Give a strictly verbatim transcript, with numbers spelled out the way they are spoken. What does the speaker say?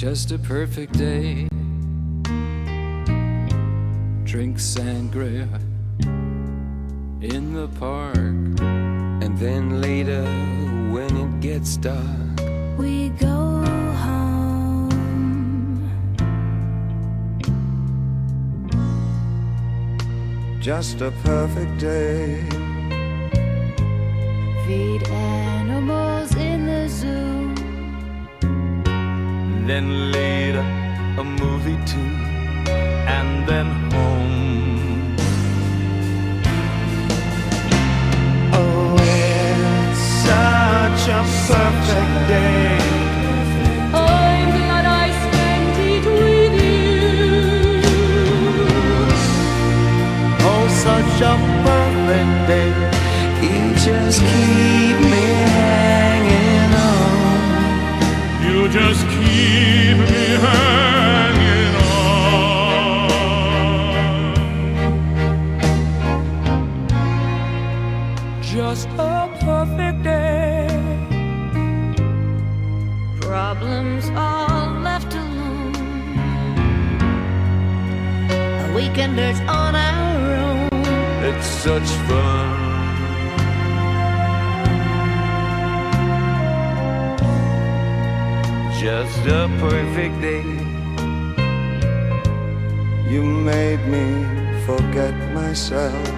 Just a perfect day. Drink sangria in the park. And then later when it gets dark, we go home. Just a perfect day. Feed animals in the zoo. then later a movie too, and then home. Oh, it's such a perfect day. I'm glad I spent it with you. Oh, such a perfect day. You just keep me hanging on. You just keep me hanging on. Just a perfect day. Problems all left alone. A weekenders on our own. It's such fun. Just a perfect day. You made me forget myself.